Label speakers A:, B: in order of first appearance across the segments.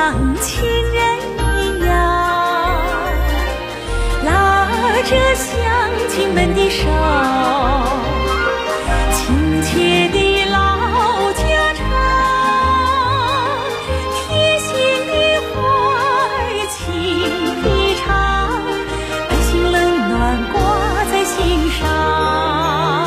A: 像亲人一样，拉着乡亲们的手，亲切的老家常，贴心的话儿情意长，百姓冷暖挂在心上。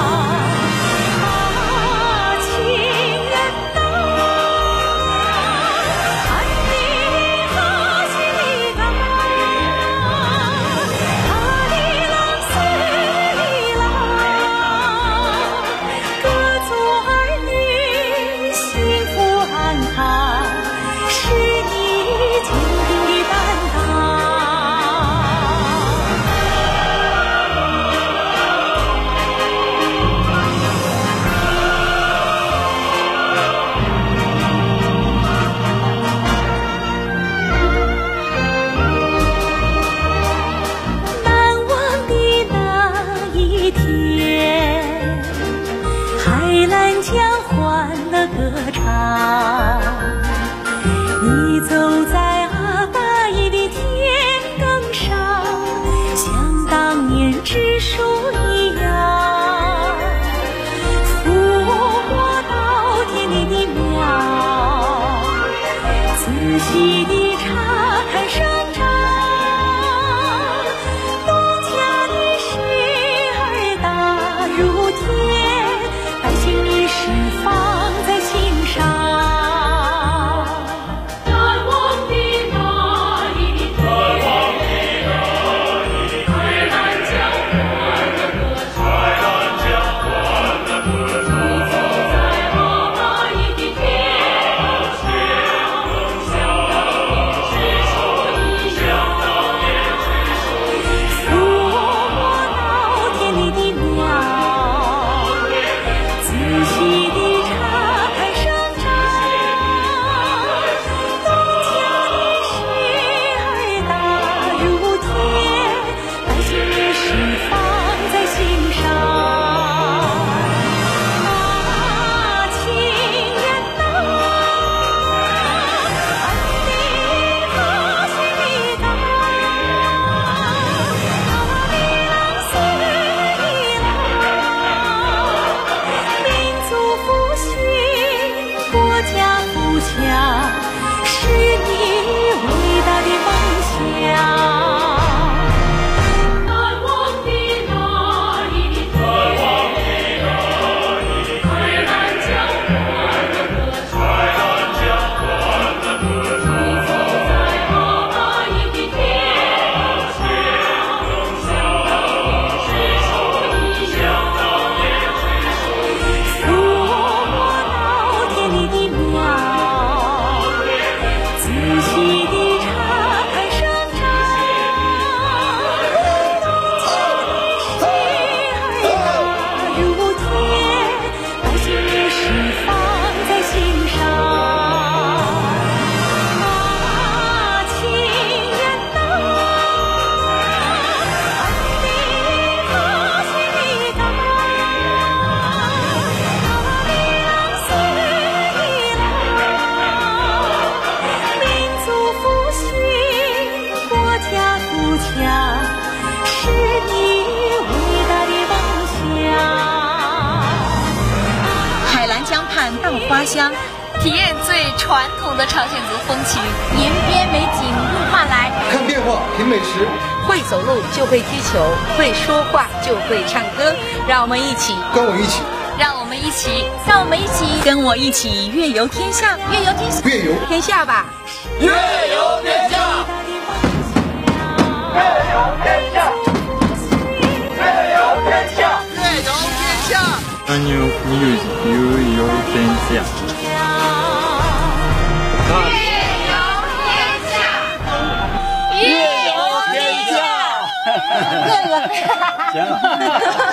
A: 将欢乐歌唱，你走在阿爸姨的田埂上，像当年植树一样，抚摸到田里的苗，仔细地查看生长，农家的事儿大如天，百姓的事放在心上。难忘的那一天，海南江欢乐歌唱，你走在阿爸姨的田埂上，像当年植树一样，抚摸到田里的苗，仔细地查看生长，农家的事儿大如天，百姓的事放在心上。亲人呐，俺的和谁的家，阿里郎斯里郎，民族复兴，国家富强，是你伟大的梦想。难忘的那一天，海南江欢乐歌唱，你走在阿爸姨的田埂上，植树一样，抚摸到田里的苗，仔细地查看生长，农家的事儿大如天，百姓的事放在心上。亲人呐，俺的和谁的家，阿里郎斯里郎，民族复兴，国家富强，是你伟大的梦想。
B: 海南江畔稻花香，
C: 体验最传统的朝鲜族风情，
B: 沿边美景入画来，
D: 看变化，品美食，
B: 会走路就会踢球，会说话就会唱歌，让我们一起，
D: 跟我一起，
C: 让我们一起，
B: 让我们一起，跟我一起乐游天下，乐游天下，
D: 乐游
B: 天下吧，
D: 乐游天下，乐游天下，乐游天下，乐游天下。
B: 乐游天下。